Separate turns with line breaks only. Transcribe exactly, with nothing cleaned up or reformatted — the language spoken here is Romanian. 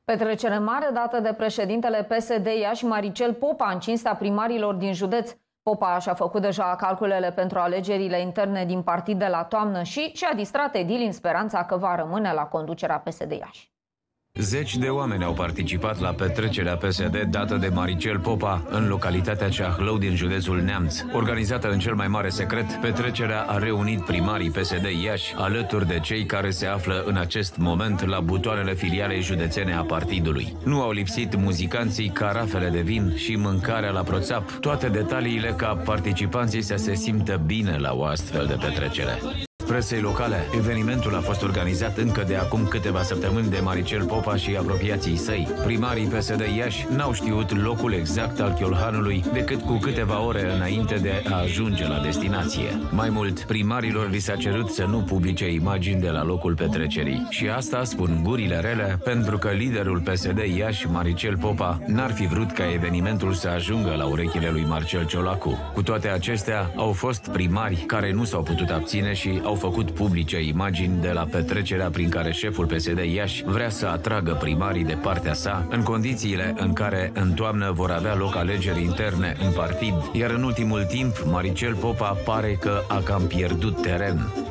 Petrecere mare dată de președintele P S D Iași, Maricel Popa, în cinstea primarilor din județ. Popa și-a făcut deja calculele pentru alegerile interne din partid de la toamnă și și-a distrat edilii în speranța că va rămâne la conducerea P S D Iași.
Zeci de oameni au participat la petrecerea P S D dată de Maricel Popa în localitatea Ceahlău din județul Neamț. Organizată în cel mai mare secret, petrecerea a reunit primarii P S D Iași alături de cei care se află în acest moment la butoanele filialei județene a partidului. Nu au lipsit muzicanții, carafele de vin și mâncarea la proțap, toate detaliile ca participanții să se simtă bine la o astfel de petrecere. Presei locale, evenimentul a fost organizat încă de acum câteva săptămâni de Maricel Popa și apropiații săi. Primarii P S D Iași n-au știut locul exact al Chiolhanului decât cu câteva ore înainte de a ajunge la destinație. Mai mult, primarilor li s-a cerut să nu publice imagini de la locul petrecerii. Și asta, spun gurile rele, pentru că liderul P S D Iași, Maricel Popa, n-ar fi vrut ca evenimentul să ajungă la urechile lui Marcel Ciolacu. Cu toate acestea, au fost primari care nu s-au putut abține și au făcut publice imagini de la petrecerea prin care șeful P S D Iași vrea să atragă primarii de partea sa în condițiile în care în toamnă vor avea loc alegeri interne în partid, iar în ultimul timp Maricel Popa pare că a cam pierdut teren.